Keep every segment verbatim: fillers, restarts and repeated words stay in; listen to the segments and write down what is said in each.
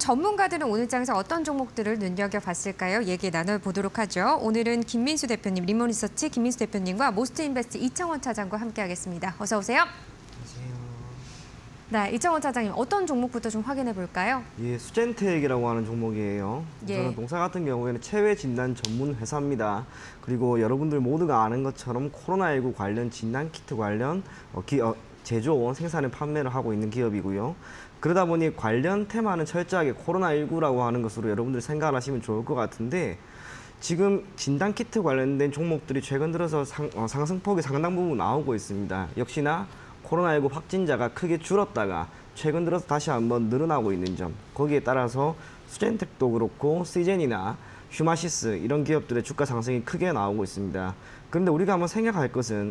전문가들은 오늘 장에서 어떤 종목들을 눈여겨봤을까요? 얘기 나눠보도록 하죠. 오늘은 김민수 대표님, 리모리서치 김민수 대표님과 모스트인베스트 이창원 차장과 함께하겠습니다. 어서 오세요. 안녕하세요. 네, 이창원 차장님, 어떤 종목부터 좀 확인해 볼까요? 예, 수젠텍이라고 하는 종목이에요. 예. 우선 동사 같은 경우에는 체외 진단 전문 회사입니다. 그리고 여러분들 모두가 아는 것처럼 코로나십구 관련 진단 키트 관련 어, 기, 어, 제조원 생산을 판매를 하고 있는 기업이고요. 그러다 보니 관련 테마는 철저하게 코로나십구라고 하는 것으로 여러분들 생각하시면 좋을 것 같은데, 지금 진단 키트 관련된 종목들이 최근 들어서 상, 어, 상승폭이 상당 부분 나오고 있습니다. 역시나 코로나십구 확진자가 크게 줄었다가 최근 들어서 다시 한번 늘어나고 있는 점, 거기에 따라서 수젠텍도 그렇고 시젠이나 휴마시스 이런 기업들의 주가 상승이 크게 나오고 있습니다. 그런데 우리가 한번 생각할 것은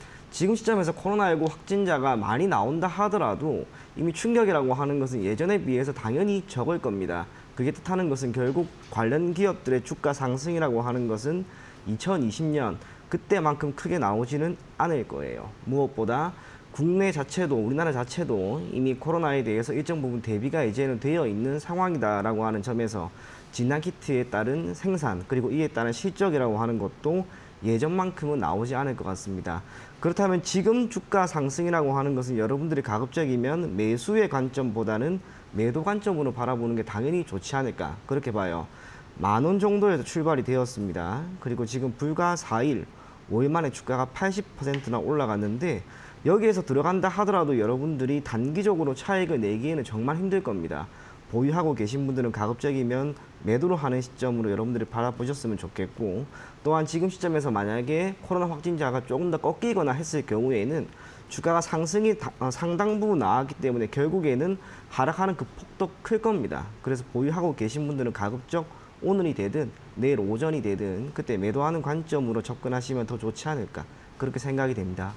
지금 시점에서 코로나십구 확진자가 많이 나온다 하더라도 이미 충격이라고 하는 것은 예전에 비해서 당연히 적을 겁니다. 그게 뜻하는 것은 결국 관련 기업들의 주가 상승이라고 하는 것은 이천이십 년 그때만큼 크게 나오지는 않을 거예요. 무엇보다 국내 자체도, 우리나라 자체도 이미 코로나에 대해서 일정 부분 대비가 이제는 되어 있는 상황이다라고 하는 점에서 진단키트에 따른 생산, 그리고 이에 따른 실적이라고 하는 것도 예전만큼은 나오지 않을 것 같습니다. 그렇다면 지금 주가 상승이라고 하는 것은 여러분들이 가급적이면 매수의 관점보다는 매도 관점으로 바라보는 게 당연히 좋지 않을까, 그렇게 봐요. 만 원 정도에서 출발이 되었습니다. 그리고 지금 불과 사 일, 오 일 만에 주가가 팔십 퍼센트나 올라갔는데, 여기에서 들어간다 하더라도 여러분들이 단기적으로 차익을 내기에는 정말 힘들 겁니다. 보유하고 계신 분들은 가급적이면 매도를 하는 시점으로 여러분들이 바라보셨으면 좋겠고, 또한 지금 시점에서 만약에 코로나 확진자가 조금 더 꺾이거나 했을 경우에는 주가가 상승이 상당 부분 나왔기 때문에 결국에는 하락하는 그 폭도 클 겁니다. 그래서 보유하고 계신 분들은 가급적 오늘이 되든 내일 오전이 되든 그때 매도하는 관점으로 접근하시면 더 좋지 않을까, 그렇게 생각이 됩니다.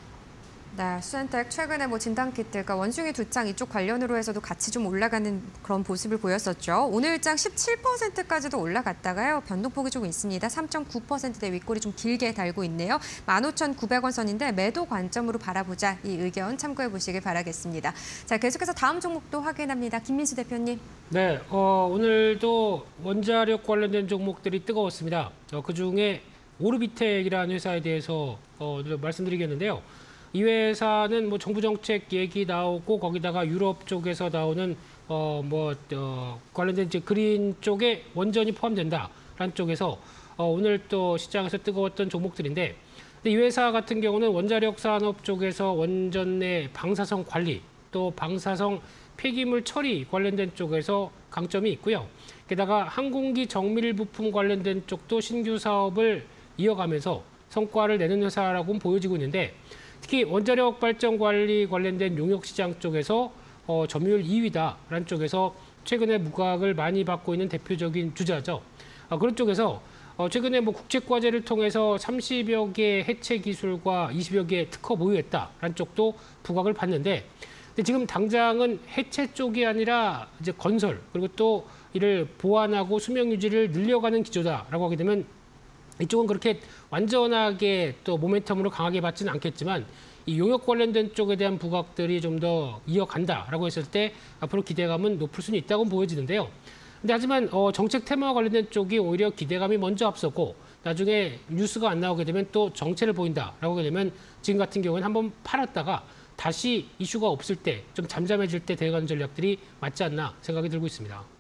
네, 수젠텍 최근에 뭐 진단키트가 원숭이 두창 이쪽 관련으로 해서도 같이 좀 올라가는 그런 모습을 보였었죠. 오늘 장 십칠 퍼센트까지도 올라갔다가요. 변동폭이 조금 있습니다. 삼 점 구 퍼센트대 윗골이 좀 길게 달고 있네요. 만 오천구백 원 선인데 매도 관점으로 바라보자, 이 의견 참고해 보시길 바라겠습니다. 자, 계속해서 다음 종목도 확인합니다. 김민수 대표님. 네, 어, 오늘도 원자력 관련된 종목들이 뜨거웠습니다. 어, 그중에 오르비텍이라는 회사에 대해서 어, 말씀드리겠는데요. 이 회사는 뭐 정부 정책 얘기 나오고 거기다가 유럽 쪽에서 나오는 어 뭐 어 관련된 이제 그린 쪽에 원전이 포함된다라는 쪽에서 어 오늘 또 시장에서 뜨거웠던 종목들인데, 근데 이 회사 같은 경우는 원자력 산업 쪽에서 원전 내 방사성 관리, 또 방사성 폐기물 처리 관련된 쪽에서 강점이 있고요. 게다가 항공기 정밀 부품 관련된 쪽도 신규 사업을 이어가면서 성과를 내는 회사라고 보여지고 있는데, 특히 원자력 발전 관리 관련된 용역 시장 쪽에서 어, 점유율 이 위다라는 쪽에서 최근에 무각을 많이 받고 있는 대표적인 주자죠. 어, 그런 쪽에서 어, 최근에 뭐 국제과제를 통해서 삼십여 개 해체 기술과 이십여 개 특허 보유했다라는 쪽도 부각을 받는데, 근데 지금 당장은 해체 쪽이 아니라 이제 건설, 그리고 또 이를 보완하고 수명 유지를 늘려가는 기조다라고 하게 되면 이쪽은 그렇게 완전하게 또 모멘텀으로 강하게 받지는 않겠지만, 이 용역 관련된 쪽에 대한 부각들이 좀 더 이어간다라고 했을 때 앞으로 기대감은 높을 수는 있다고 보여지는데요. 근데 하지만 어, 정책 테마와 관련된 쪽이 오히려 기대감이 먼저 앞서고 나중에 뉴스가 안 나오게 되면 또 정체를 보인다라고 하게 되면 지금 같은 경우는 한번 팔았다가 다시 이슈가 없을 때 좀 잠잠해질 때 대응하는 전략들이 맞지 않나 생각이 들고 있습니다.